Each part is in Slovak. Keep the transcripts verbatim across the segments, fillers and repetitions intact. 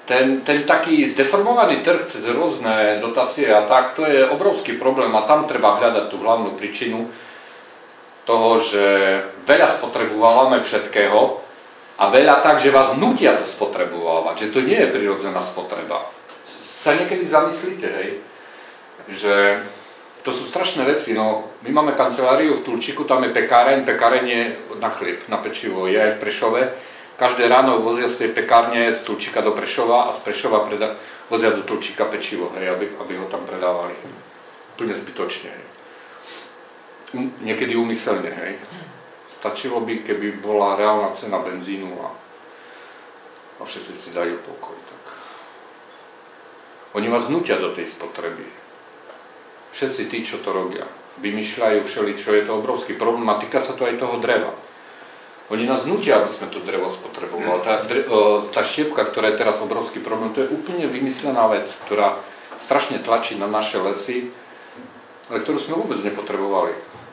ten, ten taký zdeformovaný trh cez rôzne dotácie a tak, to je obrovský problém a tam treba hľadať tú hlavnú príčinu toho, že veľa spotrebovávame všetkého a veľa tak, že vás nutia to spotrebovávať, že to nie je prirodzená spotreba. Sa niekedy zamyslíte, hej, že to sú strašné veci, no my máme kanceláriu v Tulčíku, tam je pekáreň, pekáreň je na chlieb, na pečivo, je aj v Prešove. Každé ráno vozia z tej pekárne z Tulčíka do Prešova a z Prešova preda- vozia do Tulčíka pečivo, hej, aby, aby ho tam predávali. Úplne zbytočne. Hej. Niekedy úmyselne. Hej. Stačilo by, keby bola reálna cena benzínu a, a všetci si dajú pokoj. Tak. Oni vás nutia do tej spotreby. Všetci tí, čo to robia. Vymýšľajú všeličo, je to obrovský problém a týka sa to aj toho dreva. Oni nás nutia, aby sme to drevo spotrebovali. Tá, tá štiepka, ktorá je teraz obrovský problém, to je úplne vymyslená vec, ktorá strašne tlačí na naše lesy, ale ktorú sme vôbec nepotrebovali.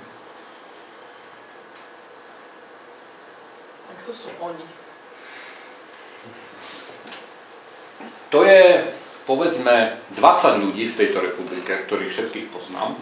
A kto sú oni? To je, povedzme, dvadsať ľudí v tejto republike, ktorých všetkých poznám.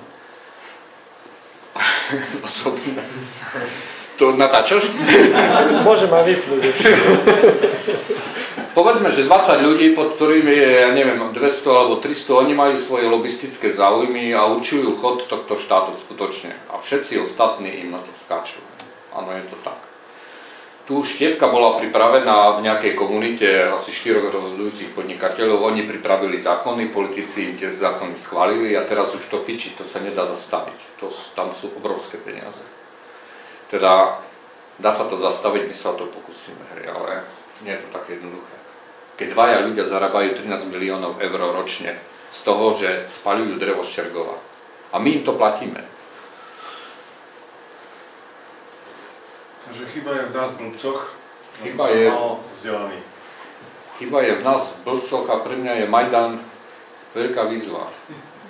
Osobne. To natáčaš? Môžem aj vypnúť. Povedzme, že dvadsať ľudí, pod ktorými je, ja neviem, dvesto alebo tristo, oni majú svoje lobistické záujmy a určujú chod tohto štátu skutočne. A všetci ostatní im na to skáču. Áno, je to tak. Tu štiepka bola pripravená v nejakej komunite asi štyroch rozhodujúcich podnikateľov. Oni pripravili zákony, politici im tie zákony schválili a teraz už to fičí, to sa nedá zastaviť. To, tam sú obrovské peniaze. Teda dá sa to zastaviť, my sa o to pokúsime, hej, ale nie je to také jednoduché. Keď dvaja ľudia zarábajú trinásť miliónov eur ročne z toho, že spaľujú drevo z Čergova a my im to platíme. Takže chyba je v nás blbcoch, chyba je, vzdelaný. Chyba je v nás blbcoch a pre mňa je Majdan veľká výzva.